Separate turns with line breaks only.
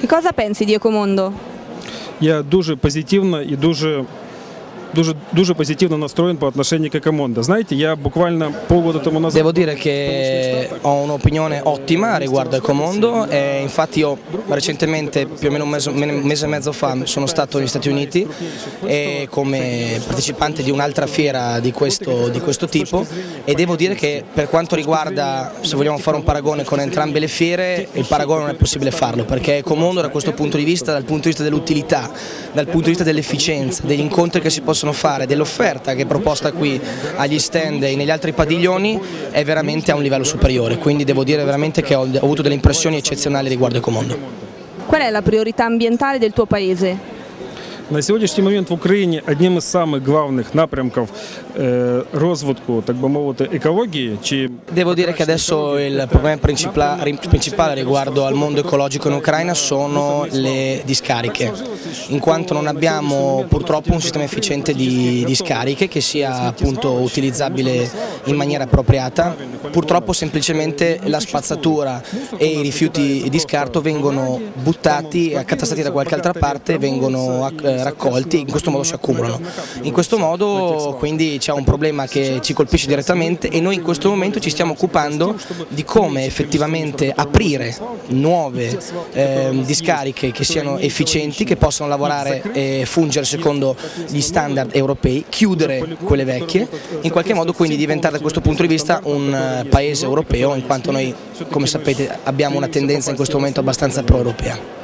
Che cosa pensi di Ecomondo?
Я дуже позитивно и дуже позитивно настроен по отношению к Экомондо. Знаете, я буквально полгода тому назад...
Devo dire che ho un'opinione ottima riguardo Ecomondo e infatti io recentemente, più o meno un mese e mezzo fa, sono stato negli Stati Uniti e come partecipante di un'altra fiera di questo tipo e devo dire che per quanto riguarda, se vogliamo fare un paragone con entrambe le fiere, il paragone non è possibile farlo perché Ecomondo da questo punto di vista, dal punto di vista dell'utilità, dal punto di vista dell'efficienza, degli incontri che si possono fare, dell'offerta che è proposta qui agli stand e negli altri padiglioni è veramente a un livello superiore, quindi devo dire veramente che ho avuto delle impressioni eccezionali riguardo Ecomondo.
Qual è la priorità ambientale del tuo paese?
На сегодняшний момент в Україні одним із самих главних напрямків розвитку, так би мовити, екології чи...
Devo dire che adesso il problema principale riguardo al mondo ecologico in Ucraina sono le discariche, in quanto non abbiamo purtroppo un sistema efficiente di discariche che sia appunto utilizzabile in maniera appropriata. Purtroppo semplicemente la spazzatura e i rifiuti di scarto vengono buttati, accatastati da qualche altra parte, vengono raccolti e in questo modo si accumulano. In questo modo quindi c'è un problema che ci colpisce direttamente e noi in questo momento ci stiamo occupando di come effettivamente aprire nuove discariche che siano efficienti, che possano lavorare e fungere secondo gli standard europei, chiudere quelle vecchie, in qualche modo quindi diventare da questo punto di vista un paese europeo, in quanto noi, come sapete, abbiamo una tendenza in questo momento abbastanza pro-europea.